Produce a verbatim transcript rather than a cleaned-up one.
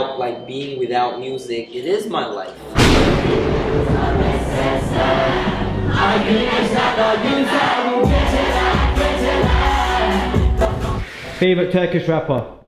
without, like, being without music, it is my life. Favorite Turkish rapper?